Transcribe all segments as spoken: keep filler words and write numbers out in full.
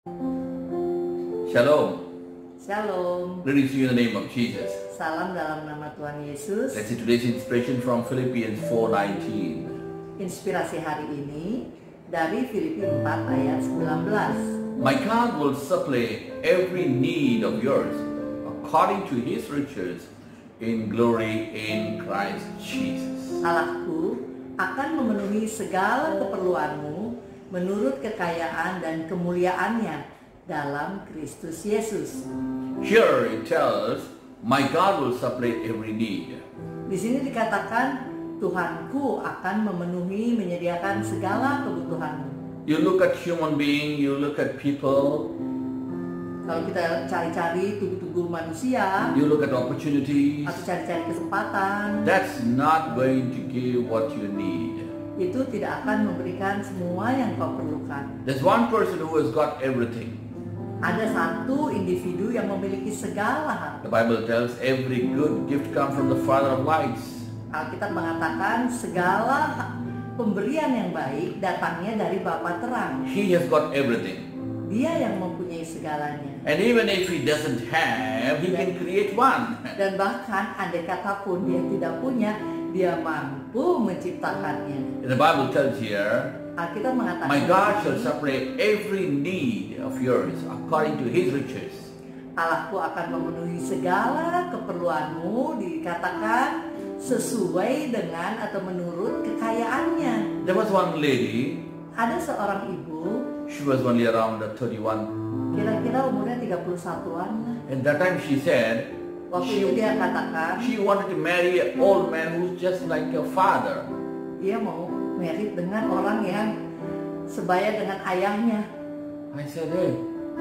Shalom. Shalom. Greetings to you in the name of Jesus. Salam dalam nama Tuhan Yesus. Let's see today's inspiration from Philippians four nineteen. Inspirasi hari ini dari Filipi empat ayat sembilan belas. My God will supply every need of yours according to His riches in glory in Christ Jesus. Allahku akan memenuhi segala keperluanmu menurut kekayaan dan kemuliaannya dalam Kristus Yesus. Here it tells, my God will supply every need. Di sini dikatakan Tuhanku akan memenuhi, menyediakan segala kebutuhanmu. You look at human being, you look at people, Kalau kita cari-cari tubuh-tubuh manusia, you look at opportunities. atau cari-cari kesempatan, That's not going to give what you need. itu tidak akan memberikan semua yang kau perlukan. There's one person who has got everything. Ada satu individu yang memiliki segala hal. The Bible tells every good gift comes from the Father of lights. Alkitab mengatakan segala pemberian yang baik datangnya dari Bapa terang. He has got everything. Dia yang mempunyai segalanya. And even if he doesn't have, he can create one. Dan bahkan andai kata pun dia tidak punya, dia mampu menciptakannya. The Bible tells here, Alkitab mengatakan, my God shall supply every need of yours according to His riches. Allahku akan memenuhi segala keperluanmu, dikatakan sesuai dengan atau menurut kekayaannya. There was one lady, Ada seorang ibu, she was only around thirty-one. kira-kira umurnya tiga puluh satuan. And that time she said, Waktu itu dia katakan, she wanted to marry an old man who's just like her father. dia mau merit dengan orang yang sebaya dengan ayahnya. I said, hey,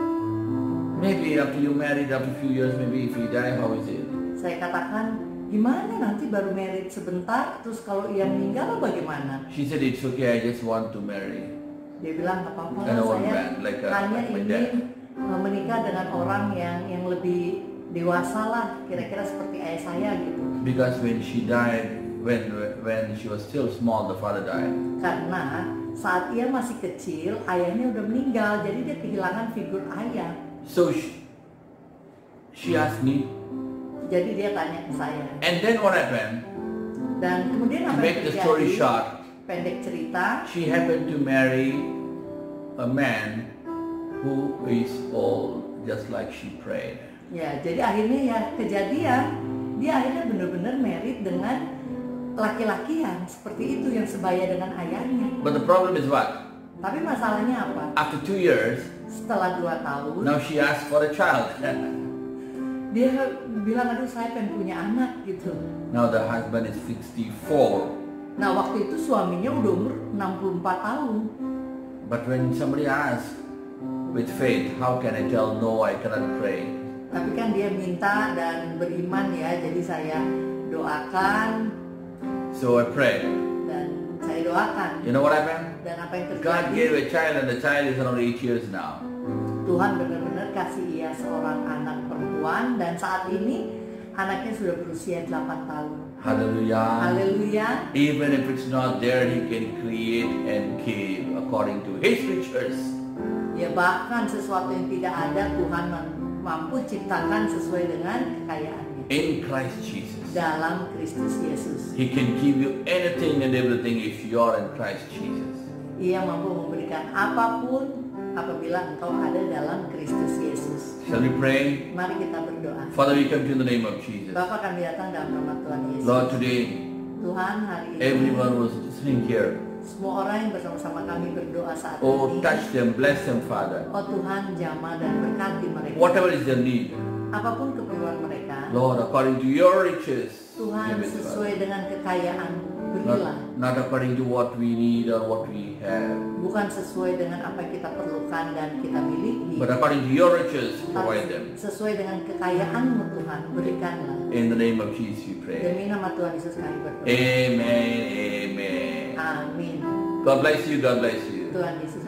maybe after you married, after a few years, maybe if you die, how is it? Saya katakan, gimana nanti baru merit sebentar, terus kalau ia meninggal bagaimana? She said, it's okay, I just want to marry. Dia bilang, nggak apa-apa, An old saya man, like a- hanya like my ingin dad." uh, menikah dengan orang yang yang lebih dewasa lah, kira-kira seperti ayah saya gitu. Because when she died, when when she was still small, the father died. Karena saat ia masih kecil, ayahnya udah meninggal, jadi dia kehilangan figur ayah. So she, she asked me, Jadi dia tanya ke saya. and then what happened? Dan kemudian To apa yang make the story terjadi? short, Pendek cerita, she happened to marry a man who is old, just like she prayed. ya jadi akhirnya ya kejadian, dia akhirnya benar-benar merit dengan laki-laki yang seperti itu, yang sebaya dengan ayahnya. But the problem is what? Tapi masalahnya apa? After two years, Setelah dua tahun, now she asked for a child. dia bilang, aduh saya pengen punya anak gitu. Now the husband is sixty-four. Nah waktu itu suaminya udah umur enam puluh empat tahun. But when somebody asks with faith, how can I tell no, I cannot pray? Tapi kan dia minta dan beriman ya, jadi saya doakan So I prayed. dan saya doakan. You know what happened? Dan apa yang God terjadi? gave a child and the child is around eight years now. Tuhan benar-benar kasih ia seorang anak perempuan dan saat ini anaknya sudah berusia delapan tahun. Hallelujah. Haleluya. Even if it's not there, He can create and give according to His riches. Ya bahkan sesuatu yang tidak ada Tuhan mampu ciptakan sesuai dengan kekayaannya In Christ Jesus. dalam Kristus Yesus. He can give you anything and everything if you are in Christ Jesus. Ia mampu memberikan apapun apabila engkau ada dalam Kristus Yesus. Shall we pray? Mari kita berdoa. Father, we come to you in the name of Jesus. Bapa, kami datang dalam nama Tuhan Yesus. Lord, today, Tuhan, hari ini everyone who's listening here, semua orang yang bersama-sama kami berdoa saat oh, ini. touch them, bless them, Father. Oh Tuhan, jamah dan berkati mereka. Whatever is their need, Apapun keperluan mereka, Lord, according to your riches, Tuhan give it to us. sesuai dengan kekayaan berilah. Not, not according to what we need or what we have, Bukan sesuai dengan apa yang kita perlukan dan kita miliki, but according to your riches, tapi provide them. sesuai dengan kekayaan-Mu Tuhan, berikanlah. In the name of Jesus we pray. Demi nama Tuhan Yesus kami berdoa. Amen, amen. Amin. God bless you, God bless you. Tuhan Yesus